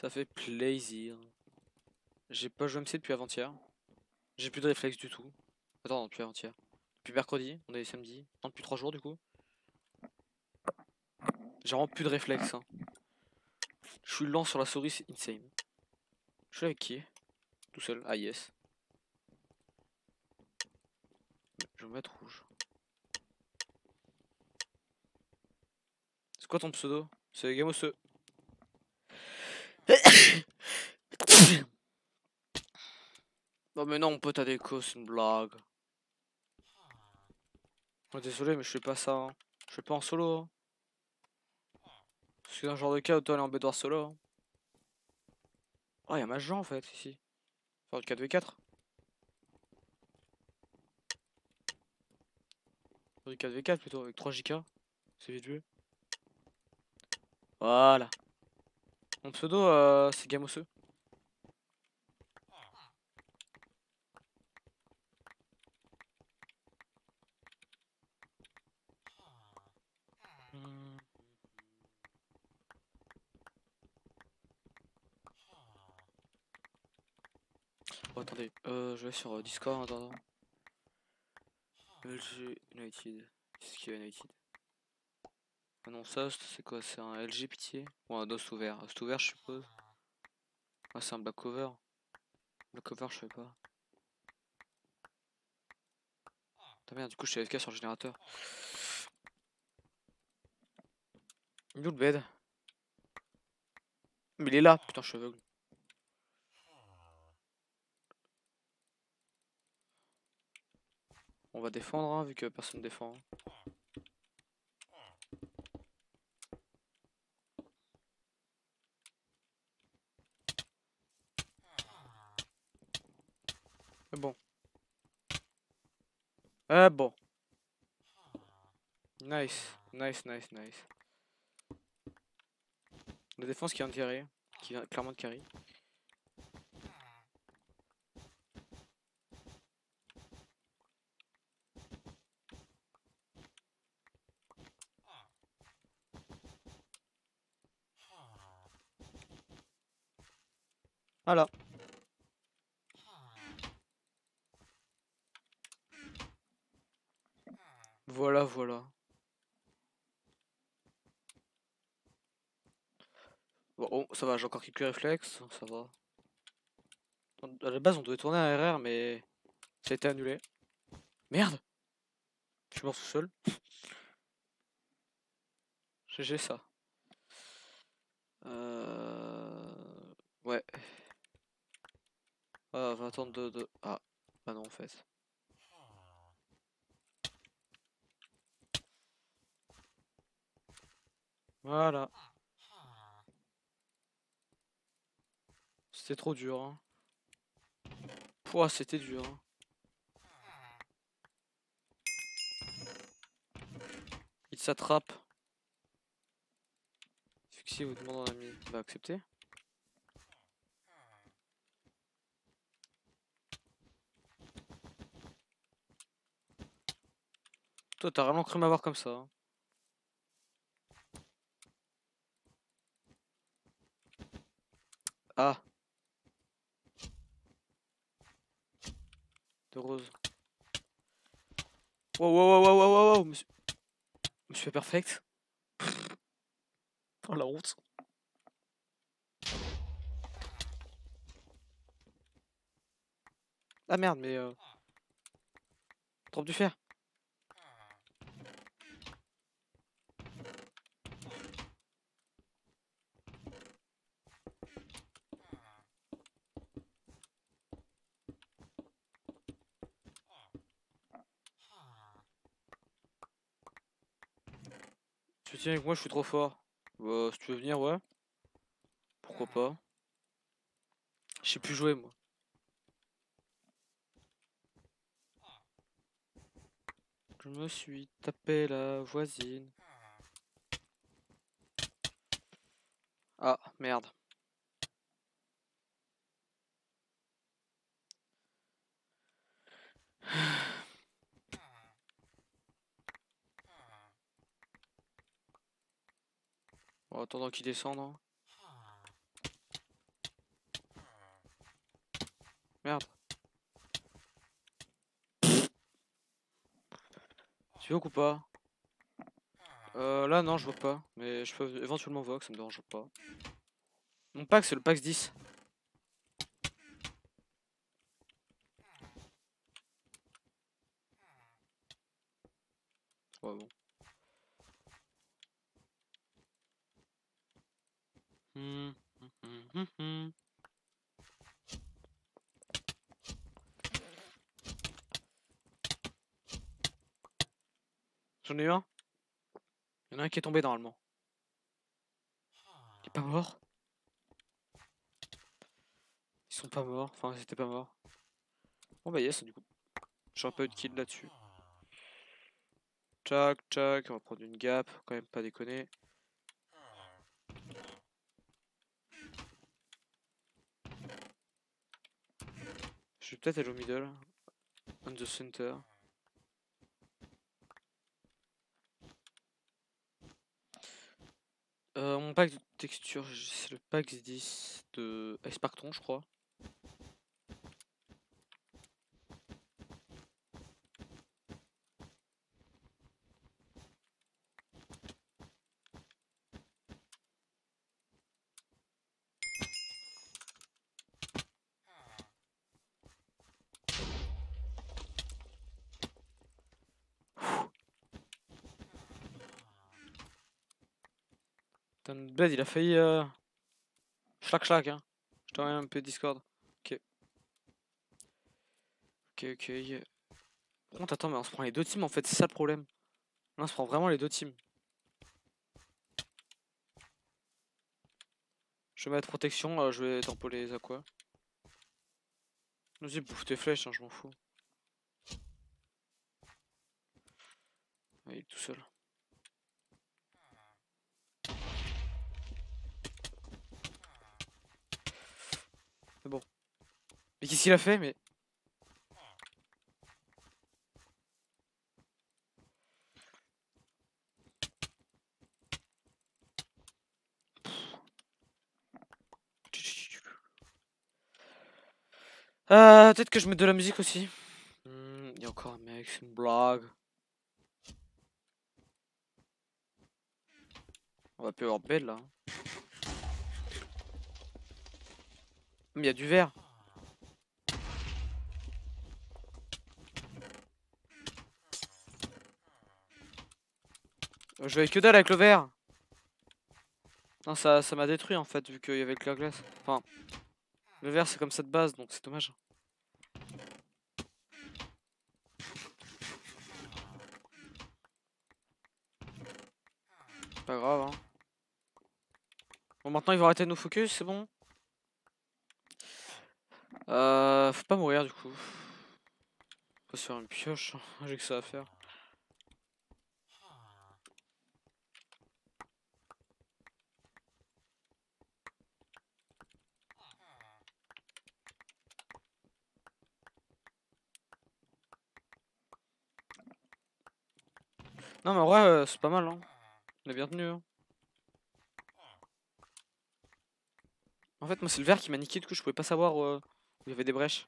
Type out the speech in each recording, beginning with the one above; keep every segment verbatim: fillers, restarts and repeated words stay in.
Ça fait plaisir. J'ai pas joué M C depuis avant-hier. J'ai plus de réflexe du tout. Attends, non, depuis avant-hier. Depuis mercredi, on est samedi. Non, depuis trois jours du coup. J'ai vraiment plus de réflexe. Hein. Je suis lent sur la souris, c'est insane. Je suis avec qui? Tout seul. Ah yes. Je vais me mettre rouge. C'est quoi ton pseudo? C'est Gamoseux. Non mais non, mon pote a des cos, c'est une blague. Oh, désolé, mais je fais pas ça. Hein. Je fais pas en solo. Hein. C'est un genre de cas où toi aller en bedwars solo. Hein. Oh, y'a Majan en fait ici. Faire du quatre v quatre. Faire du quatre v quatre plutôt, avec trois J K. C'est vite vu. Voilà. Mon pseudo, euh, c'est Gamoseux. Hmm. Oh, attendez, euh, je vais sur euh, Discord en attendant. L G United. Qu'est-ce qu'il y a United? Ah non, ça, c'est quoi? C'est un L G pitié? Ou un Dost ouvert? Dost ouvert, je suppose. Ah, c'est un Black Cover. Black Cover, je sais pas. Putain, merde, du coup, je suis A F K sur le générateur. Il est où le bed? Mais il est là, putain, je suis aveugle. On va défendre, hein, vu que personne défend. Mais bon. Ah bon. Nice, nice, nice, nice. La défense qui vient de carry, qui vient clairement de carry. Voilà. Voilà, voilà. Bon, oh, ça va, j'ai encore quelques réflexes, ça va. À la base, on devait tourner un R R, mais ça a été annulé. Merde! Je suis mort tout seul. G G ça. Euh... Ouais. Ah, on va attendre de, de... Ah. Ah non, en fait. Voilà. C'était trop dur. Hein. Pouah, c'était dur. Hein. Il s'attrape. Fixie vous demande un ami. Il va accepter. Toi, t'as vraiment cru m'avoir comme ça. Hein. Ah. De rose. Wow, wow, wow, wow, wow, wow. Monsieur... Monsieur Perfect. Oh la honte. Ah merde, mais euh... Trop du fer. Tu tiens avec moi, je suis trop fort. Bah, si tu veux venir, ouais. Pourquoi pas. Je sais plus jouer, moi. Je me suis tapé la voisine. Ah, merde. En attendant qu'il descende. Hein. Merde. Tu vois ou pas? Euh, là non je vois pas, mais je peux éventuellement voir, ça me dérange pas. Mon pack c'est le pack dix. Ouais bon. Hum, hum, hum, hum, hum. J'en ai eu un. Il y en a un qui est tombé normalement. Il est pas mort. Ils sont pas morts, enfin ils étaient pas morts. Bon bah yes du coup. J'aurais pas eu de kill là-dessus. Tchac, tchac, on va prendre une gap, quand même pas déconner. Je vais peut-être aller au middle. On the center. Euh, mon pack de texture, c'est le pack dix de Sparkton, je crois. Putain, notre bled, il a failli. Euh... Schlac schlac, hein. Je t'envoie un peu Discord. Ok. Ok, ok. Par contre, attends, mais on se prend les deux teams en fait, c'est ça le problème. Là, on se prend vraiment les deux teams. Je vais mettre protection, euh, je vais tempoler les aquas. Vas-y, bouffe tes flèches, hein, je m'en fous. Ah, il est tout seul. C'est bon. Mais qu'est-ce qu'il a fait, mais. Euh, peut-être que je mets de la musique aussi. Hmm, il y a encore un mec, c'est une blague. On va plus avoir belle là. Mais il y a du vert. Je vais que dalle avec le vert. Non, ça ça m'a détruit en fait, vu qu'il y avait que la glace. Enfin, le vert c'est comme ça de base, donc c'est dommage. Pas grave, hein. Bon, maintenant ils vont arrêter de nous focus, c'est bon. Euh, faut pas mourir du coup. Faut se faire une pioche, j'ai que ça à faire. Non mais en vrai, euh, c'est pas mal, hein. On est bien tenu, hein. En fait, moi c'est le vert qui m'a niqué, du coup je pouvais pas savoir euh, où il y avait des brèches.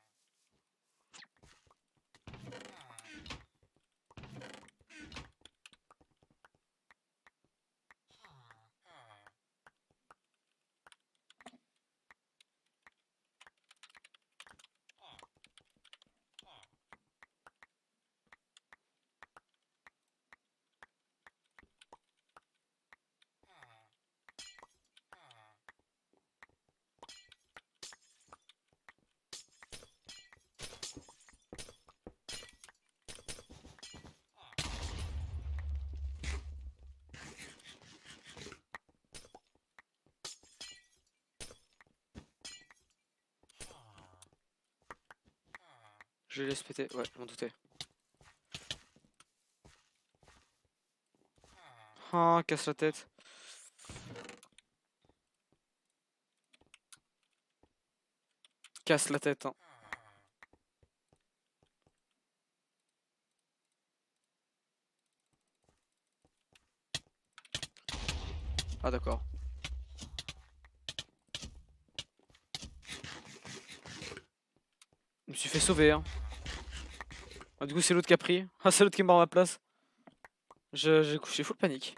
Je les laisse péter, ouais, je m'en doutais. Ah, casse la tête. Casse la tête, hein. Ah d'accord. me suis fait sauver, hein. Ah, du coup, c'est l'autre qui a pris. Ah, c'est l'autre qui est mort à ma place. J'ai couché full panique.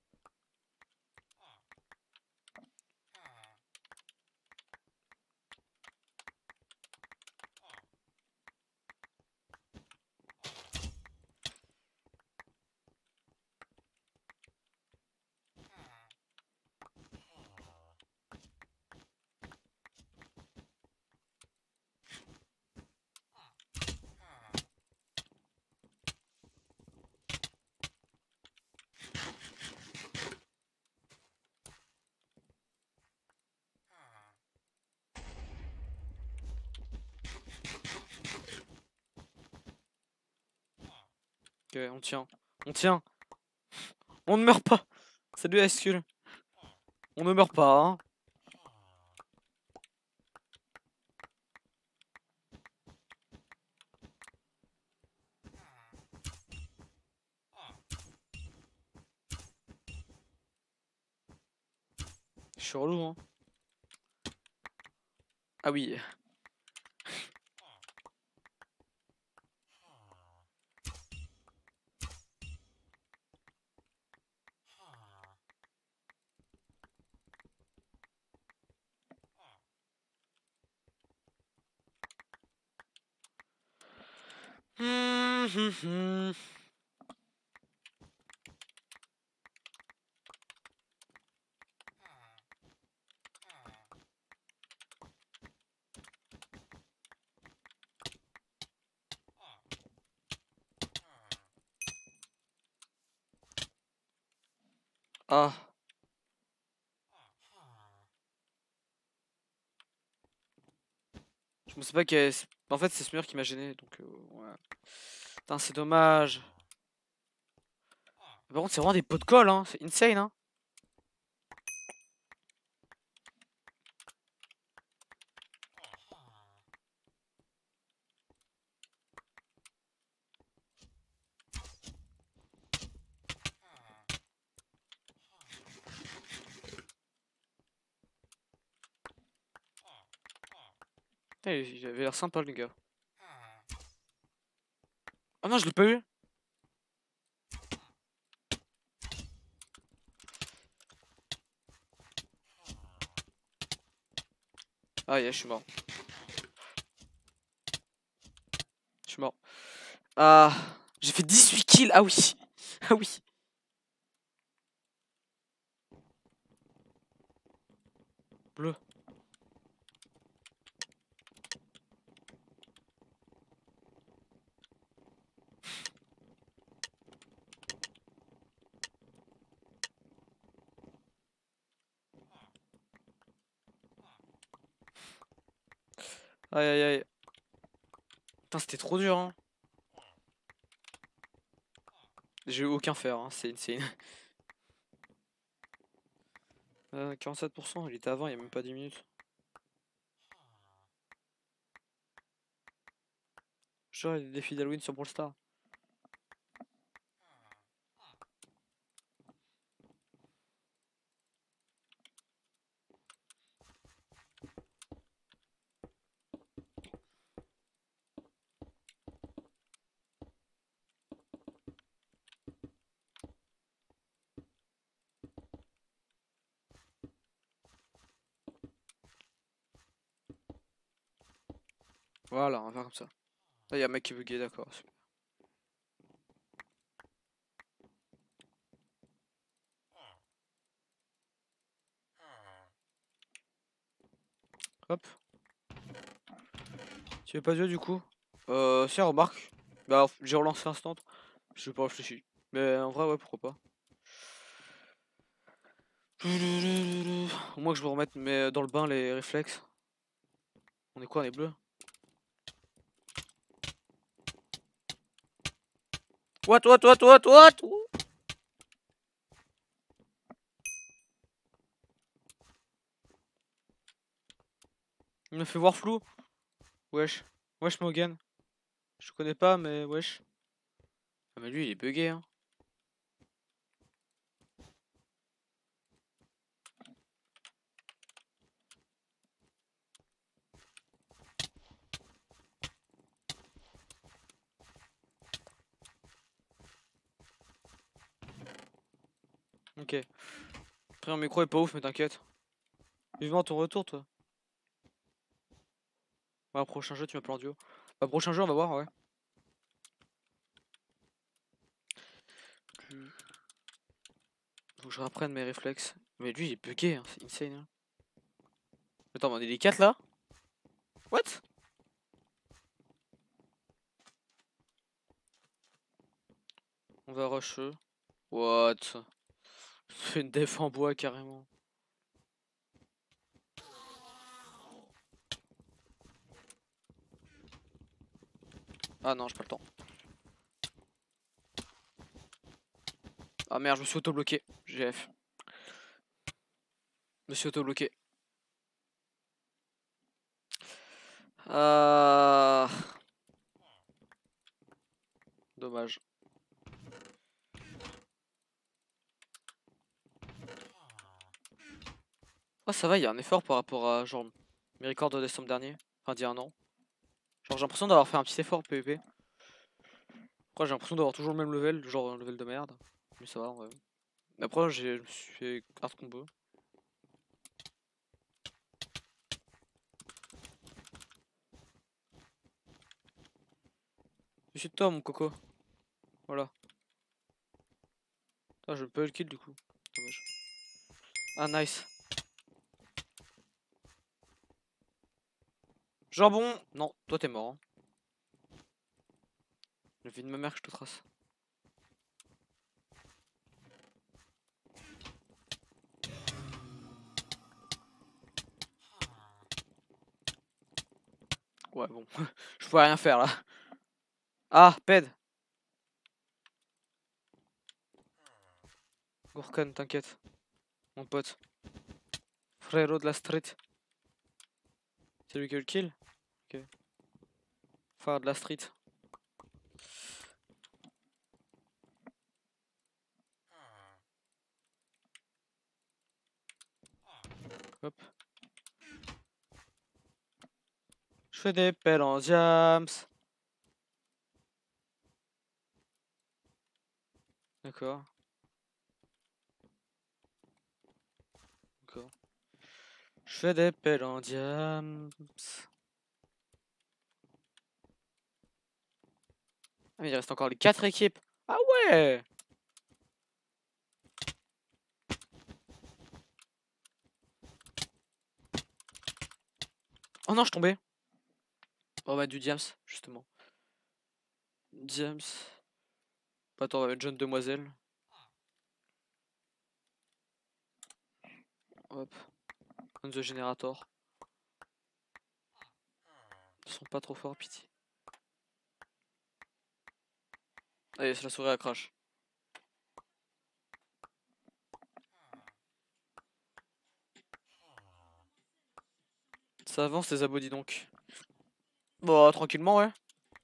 Ok, on tient. On tient. On ne meurt pas. Salut Ascul. On ne meurt pas, hein. Je suis relou, hein. Ah oui. Hum, hum, hum. Ah. Je pensais pas qu'elle... En fait, c'est ce mur qui m'a gêné, donc euh, ouais. Putain, c'est dommage. Par contre, c'est vraiment des pots de colle, hein. C'est insane, hein. Putain, il avait l'air sympa, le gars. Oh non, je l'ai pas eu. Ah, yeah, je suis mort. Je suis mort. Ah, j'ai fait dix-huit kills. Ah oui. Ah oui. Bleu. Aïe aïe aïe. Putain, c'était trop dur, hein. J'ai eu aucun fer, hein. C'est insane. Euh, quarante-sept pour cent, il était avant, il y a même pas dix minutes. Genre, il y a des défis d'Halloween sur Brawl Stars. Voilà, on va faire comme ça. Là, il y a un mec qui veut bugué, d'accord. Super. Hop. Tu veux pas jouer du coup? Euh, si, remarque. Bah, j'ai relancé instant. Je pas réfléchi. Mais en vrai, ouais, pourquoi pas. Au moins que je me remette mais dans le bain les réflexes. On est quoi? On est bleu? What, what, what, what, what? Il me fait voir flou. Wesh. Wesh, Mogan. Je connais pas, mais wesh. Ah, mais lui, il est bugué, hein. Ok. Après, mon micro est pas ouf, mais t'inquiète. Vivement ton retour, toi. Bah, prochain jeu, tu m'appelles en duo. Bah, prochain jeu, on va voir, ouais. Faut que je reprenne mes réflexes. Mais lui, il est bugué, hein. C'est insane. Hein. Attends, mais on est les quatre là? What? On va rush eux. What? C'est une def en bois carrément. Ah non, j'ai pas le temps. Ah merde, je me suis auto-bloqué. G F. Je me suis auto-bloqué. Ah. Dommage. Ah ça va, il y a un effort par rapport à genre mes records de décembre dernier. Enfin d'il y a un an. Genre j'ai l'impression d'avoir fait un petit effort P V P. Après j'ai l'impression d'avoir toujours le même level, genre un level de merde. Mais ça va en vrai. Mais après j'ai- je me suis fait hard combo. Je suis de toi mon coco. Voilà. Ah je peux le kill du coup. Dommage. Ah nice. Jambon! Non, toi t'es mort. Hein. La vie de ma mère que je te trace. Ouais bon. Je pouvais rien faire là. Ah, ped. Gourkan, t'inquiète. Mon pote. Frérot de la street. C'est lui qui a eu le kill? Ok. Frère de la street. Hop. Je fais des pelles en diams. D'accord. D'accord. Je fais des pelles en diams. Ah, mais il reste encore les quatre équipes. Ah ouais! Oh non, je tombais. On va mettre du diams, justement. Diams. Attends, on va mettre jeune demoiselle. Hop. On the generator. Ils sont pas trop forts, pitié. Allez, c'est la souris à crash. Ça avance les abos, dis donc. Bon, tranquillement, ouais.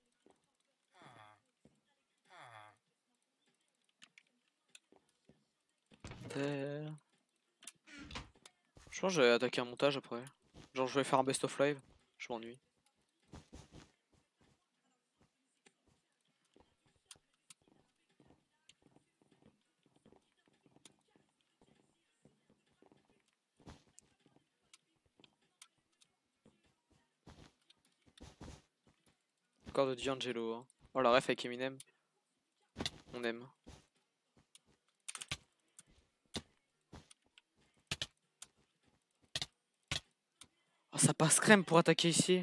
Je pense que je vais attaquer un montage après. Genre, je vais faire un best of live. Je m'ennuie. Encore de D'Angelo. Hein. Oh, la ref avec Eminem. On aime. Oh, ça passe crème pour attaquer ici.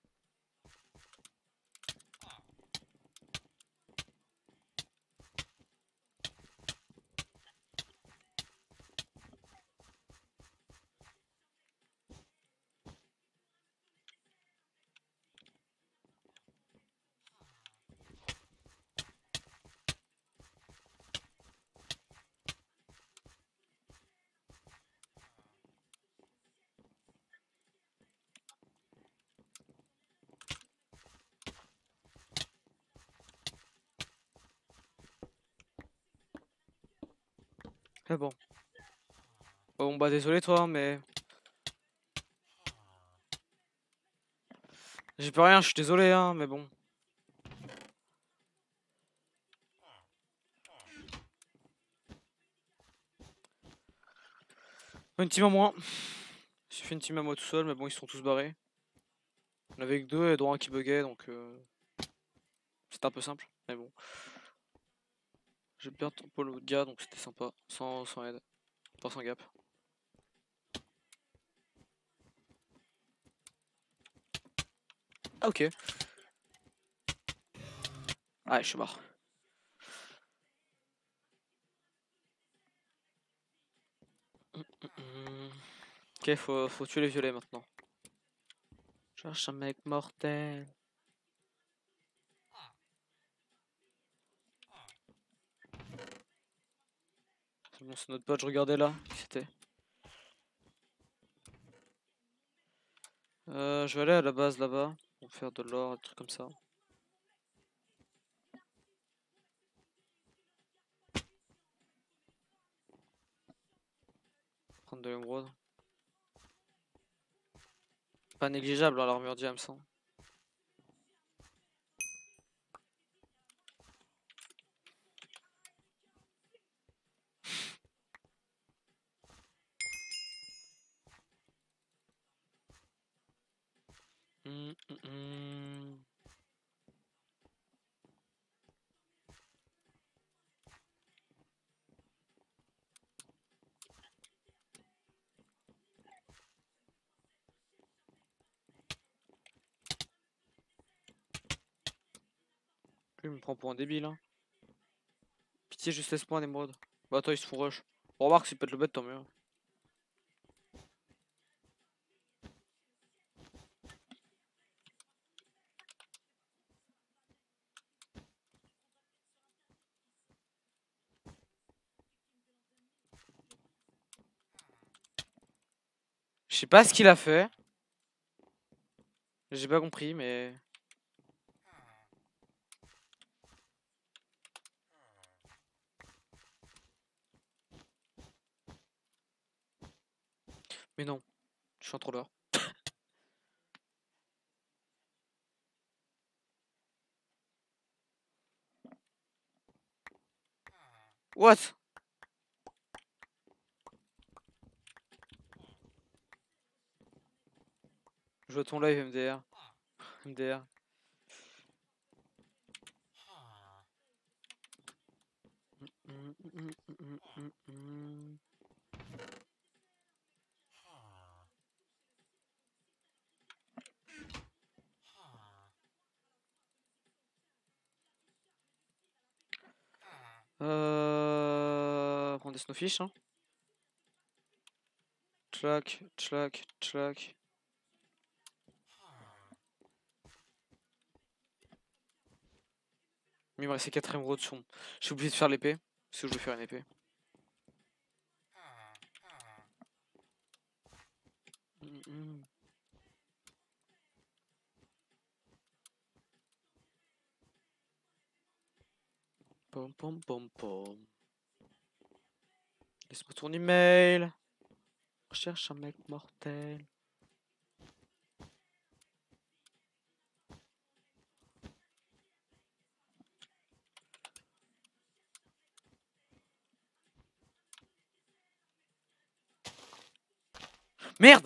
Mais bon. Bon, bah désolé toi, mais... J'y peux rien, je suis désolé, hein, mais bon. Une team en moins. J'ai fait une team à moi tout seul, mais bon, ils sont tous barrés. On avait que deux et droit un qui buguait, donc euh... c'était un peu simple, mais bon. J'ai bien tempo le gars, donc c'était sympa, sans, sans aide, pas sans gap. Ah ok. Ah je suis mort. Ok, faut, faut tuer les violets maintenant. Je cherche un mec mortel. C'est bon, c'est notre pote, je regardais là, qui c'était. Euh, je vais aller à la base là-bas, pour faire de l'or, des trucs comme ça. Prendre de l'émeraude. Pas négligeable hein, l'armure Diams. Hein. Hum, hum, hum. Lui il me prend pour un débile. Hein. Pitié, juste laisse-moi un émeraude. Bah attends, ils se font rush. On remarque, s'il pète le bête, tant mieux. Je sais pas ce qu'il a fait. J'ai pas compris, mais... Mais non, je suis un troller. What? Je vois ton live M D R. M D R. Mm, mm, mm, mm, mm. Euh... Prendre des snowfish, hein. Tchac, tchac, tchac. Il me restait quatre émeraudes sur... J'ai oublié de faire l'épée. Parce que je vais faire une épée. Mm, mm. Pom pom pom pom. Laisse-moi ton email. Recherche un mec mortel. Merde!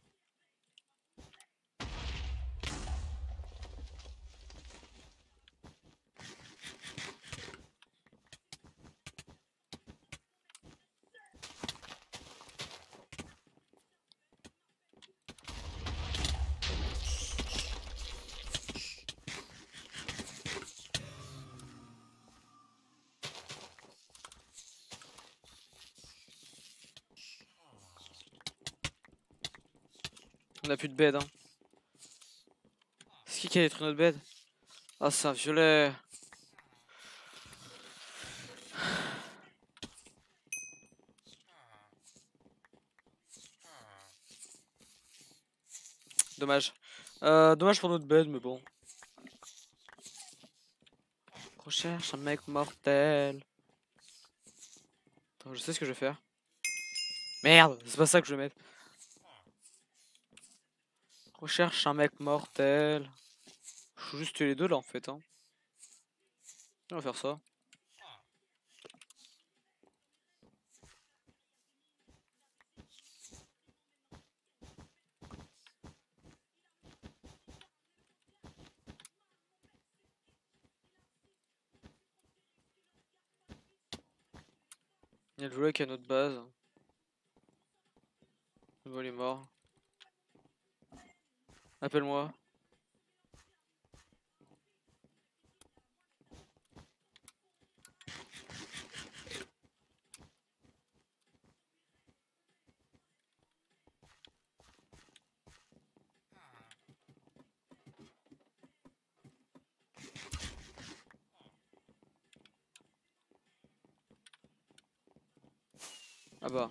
On a plus de bed, hein. C'est qui qui a détruit notre bed? Ah, c'est un violet. Dommage. Euh, dommage pour notre bed, mais bon. Recherche un mec mortel. Attends, je sais ce que je vais faire. Merde, c'est pas ça que je vais mettre. Recherche un mec mortel. Je faut juste tuer les deux là en fait. Hein. On va faire ça. Il y a le joueur qui a notre base. Le vol est mort. Appelle-moi. Ah bah.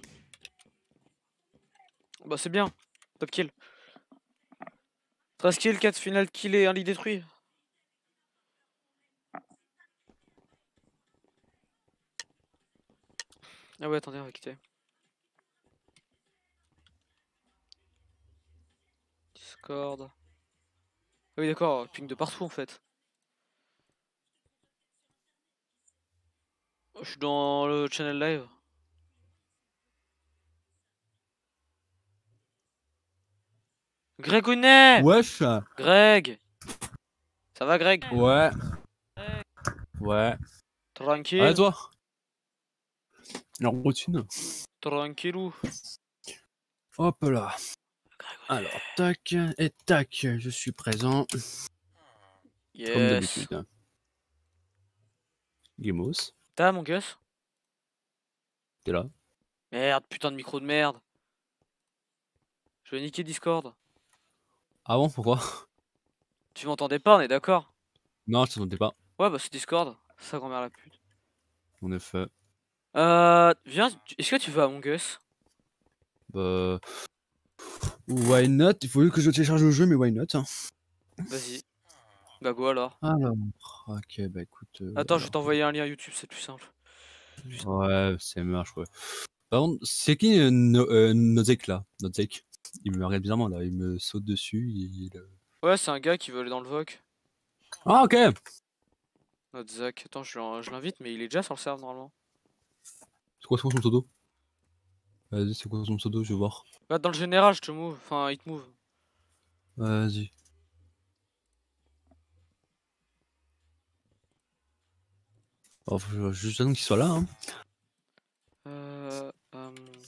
Bah c'est bien. Top kill. treize kills, quatre final kills et un lit détruit. Ah ouais, attendez, on va quitter. Discord. Ah oui, d'accord, ping de partout en fait. Je suis dans le channel live. Greg Ounet. Wesh. Greg. Ça va, Greg? Ouais. Ouais. Tranquille. Ah, toi? La routine. Tranquillou. Hop là. Alors, tac, et tac, je suis présent. Yes. Comme d'habitude. Gamos. T'as mon Gus? T'es là? Merde, putain de micro de merde. Je vais niquer Discord. Ah bon, pourquoi? Tu m'entendais pas, on est d'accord? Non, je t'entendais pas. Ouais, bah c'est Discord. Sa grand-mère la pute. En effet. Euh. Viens, est-ce que tu veux à mon Gus? Bah. Why not? Il faut que je télécharge le jeu, mais why not? Hein. Vas-y. Bah go alors. Alors. Ok, bah écoute. Euh, Attends, alors. je vais t'envoyer un lien YouTube, c'est plus simple. Ouais, c'est marche, ouais. Par contre, c'est qui euh, no, euh, Nozek là? Nozek. Il me regarde bizarrement là, il me saute dessus. Il... Ouais, c'est un gars qui veut aller dans le V O C. Ah, ok! Notre Zach. Attends, je, je l'invite, mais il est déjà sur le serve normalement. C'est quoi son pseudo? Vas-y, c'est quoi son pseudo? Je vais voir. Bah, dans le général, je te move. Enfin, il te move. Vas-y. Oh, faut juste attendre qu'il soit là. Hein. Euh, euh...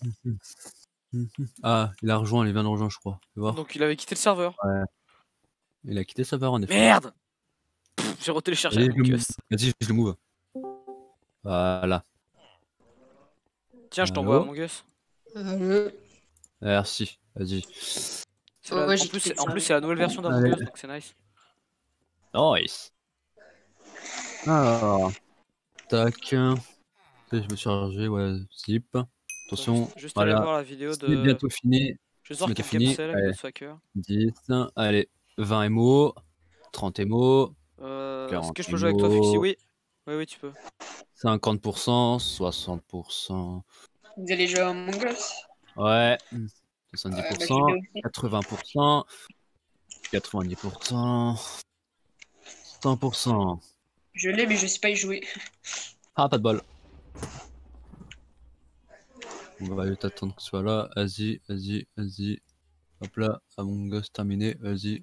Ah, il a rejoint, il vient de rejoindre, je crois. Fais voir. Donc, il avait quitté le serveur. Ouais. Il a quitté le serveur en effet. Merde! J'ai retéléchargé Vas-y, Among Us. Vas-y, je le move. Voilà. Tiens, je t'envoie Allô? Among Us. Allô. Merci, vas-y. La... Ouais, en plus, c'est en plus, c'est la nouvelle version d'Among Us, donc c'est nice. Nice. Alors. Tac. Je me suis chargé, ouais, zip. Attention, Juste, juste voilà. aller voir la vidéo de. C'est bientôt fini. Juste voir bientôt quel fini. c'est la vidéo de Faker. dix, allez, vingt M O, trente M O, Euh, Est-ce quarante que je peux jouer avec toi, Fuxi? Oui. Oui, oui, tu peux. cinquante pour cent, soixante pour cent. Vous allez jouer à Among Us? Ouais, soixante-dix pour cent, ouais, bah, quatre-vingts pour cent, quatre-vingt-dix pour cent, cent pour cent. Je l'ai, mais je sais pas y jouer. Ah, pas de bol. On va juste attendre que ce soit là. Vas-y, vas-y, vas-y. Hop là, Among Us terminé, vas-y.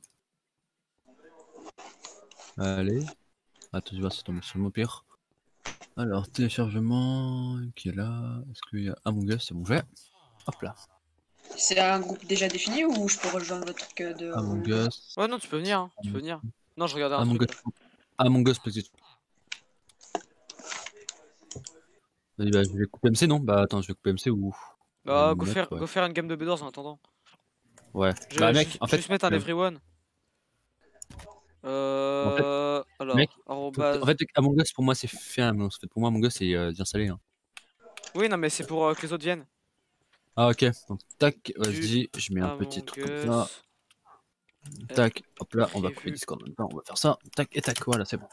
Allez. Attends, je vais voir si c'est tombé sur le mot pire. Alors, téléchargement, qui est là. Est-ce qu'il y a Among Us? C'est bon, j'ai. Hop là. C'est un groupe déjà défini ou je peux rejoindre votre truc de. Among Us. Ouais, non, tu peux venir. Hein. Tu peux venir. Non, je regardais un Among truc. Us. Among Us, petit. Vas-y, bah, je vais couper M C, non? Bah, attends, je vais couper M C ou. Bah, go mettre, faire, ouais. go faire une game de B doors en attendant. Ouais. Je bah, vais mec, juste, en fait. juste mettre un euh, everyone. Euh. En fait, alors, mec, arrobase. En fait, Among Us, pour moi, c'est fait. En fait, pour moi, Among Us, c'est euh, bien salé. Hein. Oui, non, mais c'est pour euh, que les autres viennent. Ah, ok. Donc, tac, vas-y, je mets un Among petit truc comme Us. ça. Tac, hop là, on va prévu. couper Discord en même temps, on va faire ça. Tac et tac, voilà, c'est bon.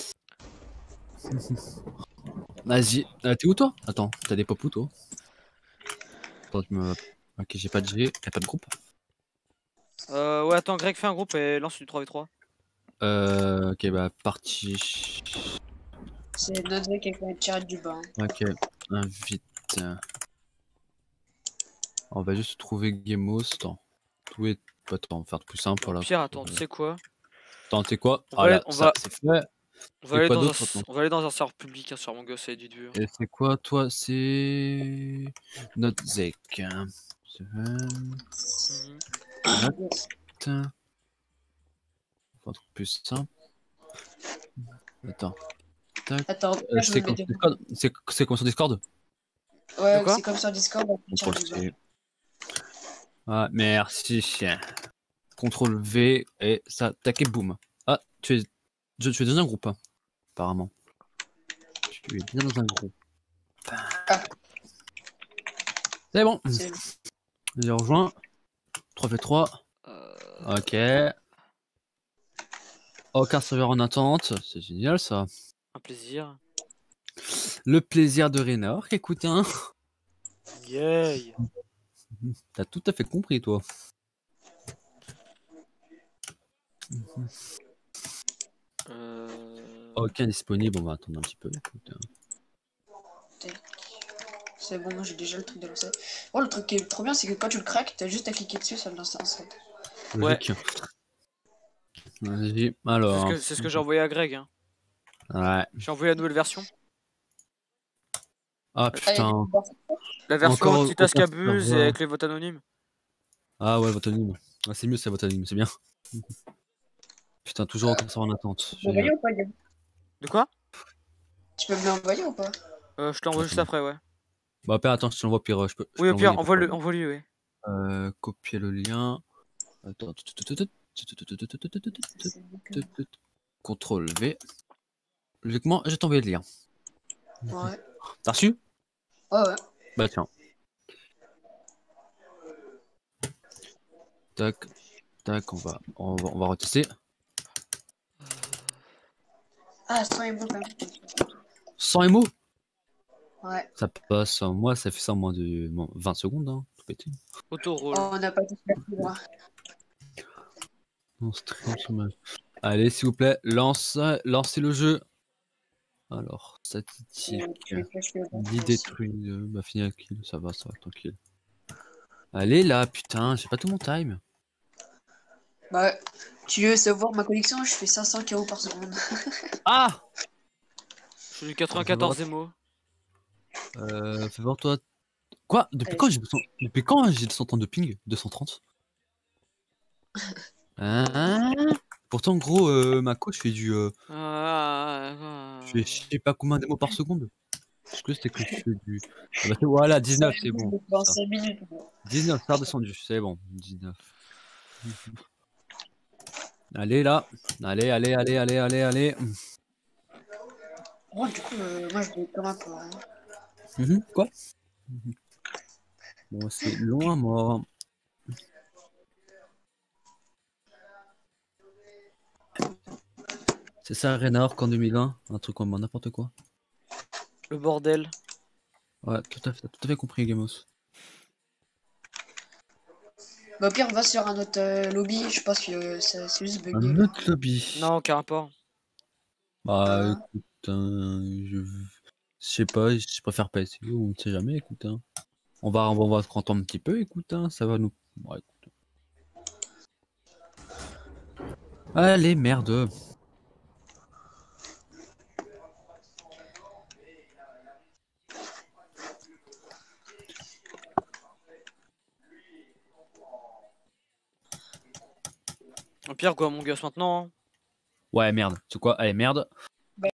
Vas-y. Euh, T'es où toi? Attends, t'as des pop où toi? Attends, je me. Ok, j'ai pas de G, y'a pas de groupe. Euh, ouais, attends, Greg, fais un groupe et lance du trois v trois. Euh, ok, bah, partie. C'est notre mec qui va être tiré du bas. Hein. Ok, invite. On va juste trouver Gemos. Attends, tout est. Attends, on va faire plus simple. Voilà. Pire, attends, tu sais quoi? Attends, tu sais quoi? On Ah va, là, on ça, va, c'est fait. On Et va aller quoi dans un, d'autre, s- attends? on va aller dans un serveur public hein, sur mon gosse, ça va être du dur. Et c'est quoi, toi? C'est. Notzek. Seven. Mhm. Note. Un truc plus simple. Attends. Tac. Attends, Euh, là, je c'est me mets comme de... sur Discord. C'est c'est comme sur Discord? De Ouais, quoi? c'est comme sur Discord, avec le chat Contrôle du bas. C. Ah, merci. Contrôle V et ça, tac et boum. Ah, tu es, je, tu es dans un groupe, hein, apparemment. Tu es bien dans un groupe. Ah. C'est bon. C'est- J'ai rejoint. trois v trois. Euh, Ok. Aucun serveur en attente. C'est génial ça. Un plaisir. Le plaisir de Raynor. Écoute, hein. Yay. T'as tout à fait compris, toi. Euh... Aucun disponible. On va attendre un petit peu. Écoute, hein. C'est bon, moi j'ai déjà le truc de lancer. Oh, le truc qui est trop bien, c'est que quand tu le craques, t'as juste à cliquer dessus, ça le lance instant. Logique. Vas-y. C'est ce Alors. que, c'est ce que j'ai envoyé à Greg. Hein. Ouais. J'ai envoyé la nouvelle version. Ah Ah, il y a putain. des barres. La version Encore anti-task aucun abuse et serveur. avec les votes anonymes. Ah ouais, votre anime. Ah, c'est mieux, c'est votre anime, c'est bien. Putain, toujours aucun serveur en attente. Tu peux me l'envoyer Génial. ou pas, Guillaume? De quoi? Tu peux me l'envoyer ou pas? euh, Je te l'envoie juste Attends. après, ouais. Bah, père, attends, je te l'envoie, pire. Je peux, je Oui, peux au pire, l'envoyer, envoie-le, pas de envoie-lui, ouais. problème. Euh, copier le lien. Attends. contrôle V. Logiquement, je vais t'envoyer le lien. Ouais. T'as reçu? Ouais, ouais. Bah, tiens. Tac, tac, on va, on va, on va retester. Ah, c'est un bon quand même. Sans émo? Ouais. Ça passe, en moi, ça fait ça en moins de bon, vingt secondes, hein. Tout pété. Auto-roll. Oh, on n'a pas tous la fibre. Non, c'est très dommage. Allez, s'il vous plaît, lance, lancez le jeu. Alors, statistique. dix détruits, euh, bah fini à kill, ça va, ça va, tranquille. Allez là, putain, j'ai pas tout mon time. Bah, tu veux savoir ma collection? Je fais cinq cents K O par seconde. Ah Je suis du quatre-vingt-quatorze émo. Euh, fais voir toi. Quoi? Depuis Allez, quand je- j'ai deux cents Depuis quand j'ai deux cent trente de ping? deux cent trente? Hein? Pourtant, gros, euh, ma coach fait du. Euh, Ah, ah, je fais je sais pas combien d'émo par seconde. Est-ce que c'était que je fais du. Ah bah, c'est- voilà, dix-neuf, c'est bon. Dans Ça. cinq minutes. dix-neuf, ça a redescendu, c'est bon. dix-neuf. Allez là. Allez, allez, allez, allez, allez, allez. Oh, du coup, euh, moi je vais quand même pas. Hein. Mhm, quoi? Mhm. Bon, c'est loin, moi. C'est ça, Reynard, qu'en deux mille vingt, un truc comme n'importe quoi. le bordel. Ouais, tout à fait, t'as tout à fait compris, Gamos. Bah, au pire, on va sur un autre euh, lobby. Je pense que euh, ça- c'est juste bugué. Un là. autre lobby. Non, aucun rapport. Bah, Ah. écoute, hein, je... je sais pas, je préfère pas essayer, on ne sait jamais, écoute. Hein. On va, on va se entendre un petit peu, écoute, hein, ça va nous. Bon, écoute. Allez, merde. Au pire, quoi, mon gosse maintenant. Hein. Ouais, merde. C'est quoi? Allez, merde.